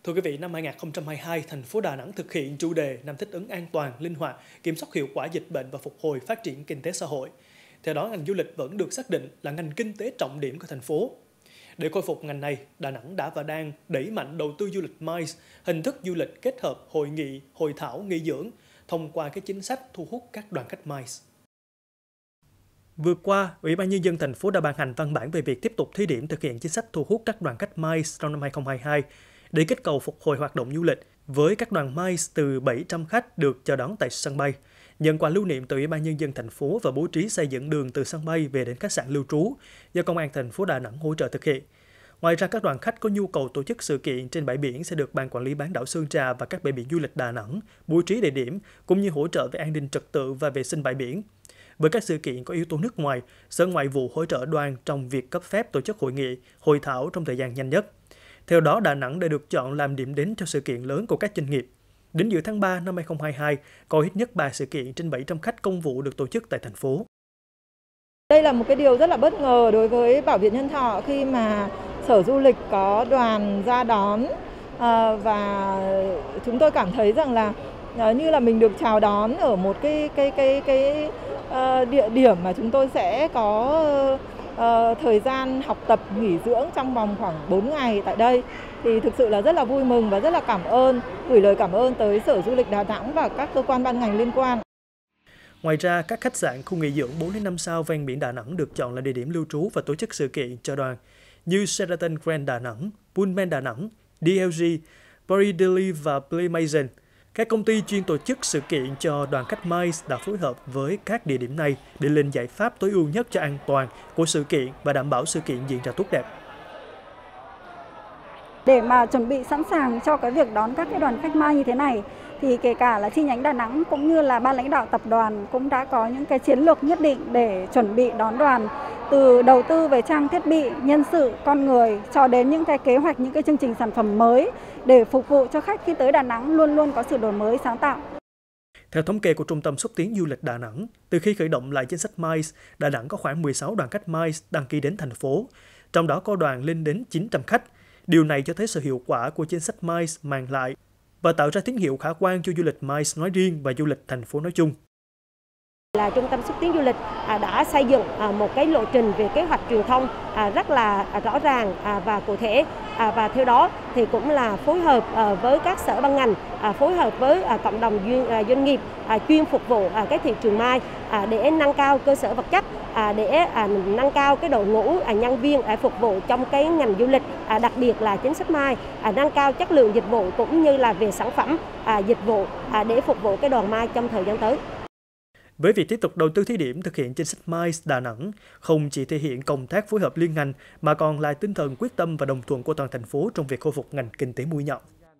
Thưa quý vị, năm 2022, thành phố Đà Nẵng thực hiện chủ đề năm thích ứng an toàn, linh hoạt, kiểm soát hiệu quả dịch bệnh và phục hồi phát triển kinh tế xã hội. Theo đó, ngành du lịch vẫn được xác định là ngành kinh tế trọng điểm của thành phố. Để khôi phục ngành này, Đà Nẵng đã và đang đẩy mạnh đầu tư du lịch MICE, hình thức du lịch kết hợp hội nghị, hội thảo, nghỉ dưỡng, thông qua các chính sách thu hút các đoàn khách MICE. Vừa qua, Ủy ban Nhân dân thành phố đã ban hành văn bản về việc tiếp tục thí điểm thực hiện chính sách thu hút các đoàn khách MICE trong năm 2022 để kích cầu phục hồi hoạt động du lịch với các đoàn MICE từ 700 khách được chào đón tại sân bay, nhận quà lưu niệm từ Ủy ban Nhân dân thành phố và bố trí xây dựng đường từ sân bay về đến khách sạn lưu trú do Công an thành phố Đà Nẵng hỗ trợ thực hiện. Ngoài ra, các đoàn khách có nhu cầu tổ chức sự kiện trên bãi biển sẽ được Ban Quản lý bán đảo Sơn Trà và các bãi biển du lịch Đà Nẵng bố trí địa điểm cũng như hỗ trợ về an ninh trật tự và vệ sinh bãi biển. Với các sự kiện có yếu tố nước ngoài, Sở Ngoại vụ hỗ trợ đoàn trong việc cấp phép tổ chức hội nghị, hội thảo trong thời gian nhanh nhất. Theo đó, Đà Nẵng đã được chọn làm điểm đến cho sự kiện lớn của các doanh nghiệp. Đến giữa tháng 3 năm 2022, có ít nhất 3 sự kiện trên 700 khách công vụ được tổ chức tại thành phố. Đây là một cái điều rất là bất ngờ đối với Bảo Viện Nhân Thọ khi mà Sở Du lịch có đoàn ra đón và chúng tôi cảm thấy rằng là như là mình được chào đón ở một cái địa điểm mà chúng tôi sẽ có thời gian học tập nghỉ dưỡng trong vòng khoảng 4 ngày tại đây. Thì thực sự là rất là vui mừng và rất là cảm ơn, gửi lời cảm ơn tới Sở Du lịch Đà Nẵng và các cơ quan ban ngành liên quan. Ngoài ra, các khách sạn, khu nghỉ dưỡng 4-5 sao ven biển Đà Nẵng được chọn là địa điểm lưu trú và tổ chức sự kiện cho đoàn như Sheraton Grand Đà Nẵng, Pullman Đà Nẵng, DLG, Paris và Playmason. Các công ty chuyên tổ chức sự kiện cho đoàn khách MICE đã phối hợp với các địa điểm này để lên giải pháp tối ưu nhất cho an toàn của sự kiện và đảm bảo sự kiện diễn ra tốt đẹp. Để mà chuẩn bị sẵn sàng cho cái việc đón các cái đoàn khách MICE như thế này, thì kể cả là chi nhánh Đà Nẵng cũng như là ban lãnh đạo tập đoàn cũng đã có những cái chiến lược nhất định để chuẩn bị đón đoàn, từ đầu tư về trang thiết bị, nhân sự, con người cho đến những cái kế hoạch, những cái chương trình sản phẩm mới để phục vụ cho khách khi tới Đà Nẵng luôn luôn có sự đổi mới sáng tạo. Theo thống kê của Trung tâm Xúc tiến Du lịch Đà Nẵng, từ khi khởi động lại chính sách MICE, Đà Nẵng có khoảng 16 đoàn khách MICE đăng ký đến thành phố, trong đó có đoàn lên đến 900 khách. Điều này cho thấy sự hiệu quả của chính sách MICE mang lại và tạo ra tín hiệu khả quan cho du lịch MICE nói riêng và du lịch thành phố nói chung. Là Trung tâm Xúc tiến Du lịch đã xây dựng một cái lộ trình về kế hoạch truyền thông rất là rõ ràng và cụ thể, và theo đó thì cũng là phối hợp với các sở ban ngành, phối hợp với cộng đồng doanh nghiệp chuyên phục vụ cái thị trường MICE để nâng cao cơ sở vật chất, để nâng cao cái đội ngũ nhân viên phục vụ trong cái ngành du lịch, đặc biệt là chính sách MICE, nâng cao chất lượng dịch vụ cũng như là về sản phẩm dịch vụ để phục vụ cái đoàn MICE trong thời gian tới. Với việc tiếp tục đầu tư thí điểm thực hiện chính sách MICE Đà Nẵng, không chỉ thể hiện công tác phối hợp liên ngành mà còn là tinh thần quyết tâm và đồng thuận của toàn thành phố trong việc khôi phục ngành kinh tế mũi nhọn.